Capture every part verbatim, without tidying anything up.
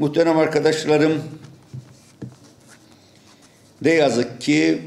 Muhterem arkadaşlarım, ne yazık ki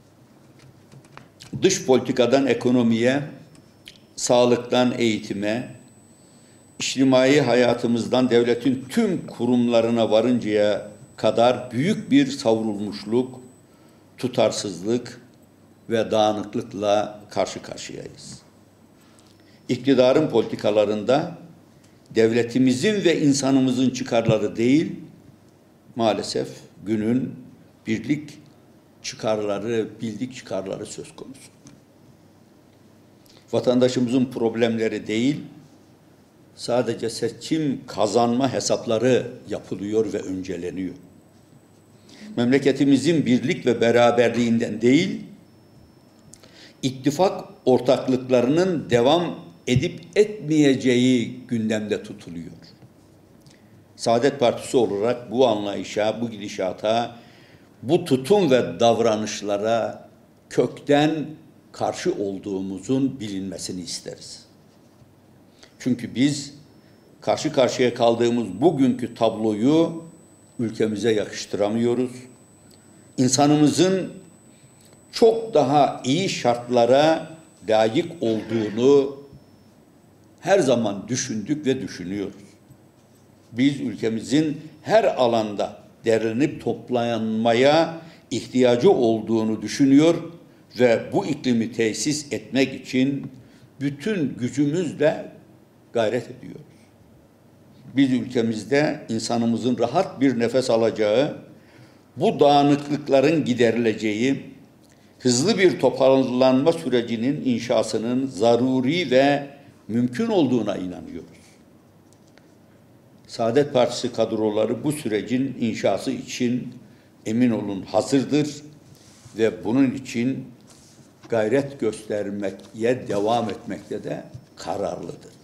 dış politikadan ekonomiye, sağlıktan eğitime, içtimai hayatımızdan devletin tüm kurumlarına varıncaya kadar büyük bir savrulmuşluk, tutarsızlık ve dağınıklıkla karşı karşıyayız. İktidarın politikalarında devletimizin ve insanımızın çıkarları değil, maalesef günün birlik çıkarları, bildik çıkarları söz konusu. Vatandaşımızın problemleri değil, sadece seçim kazanma hesapları yapılıyor ve önceleniyor. Memleketimizin birlik ve beraberliğinden değil, ittifak ortaklıklarının devam edip etmeyeceği gündemde tutuluyor. Saadet Partisi olarak bu anlayışa, bu gidişata, bu tutum ve davranışlara kökten karşı olduğumuzun bilinmesini isteriz. Çünkü biz karşı karşıya kaldığımız bugünkü tabloyu ülkemize yakıştıramıyoruz. İnsanımızın çok daha iyi şartlara layık olduğunu her zaman düşündük ve düşünüyoruz. Biz ülkemizin her alanda derlenip toplanmaya ihtiyacı olduğunu düşünüyor ve bu iklimi tesis etmek için bütün gücümüzle gayret ediyoruz. Biz ülkemizde insanımızın rahat bir nefes alacağı, bu dağınıklıkların giderileceği, hızlı bir toparlanma sürecinin inşasının zaruri ve mümkün olduğuna inanıyoruz. Saadet Partisi kadroları bu sürecin inşası için emin olun hazırdır ve bunun için gayret göstermeye devam etmekte de kararlıdır.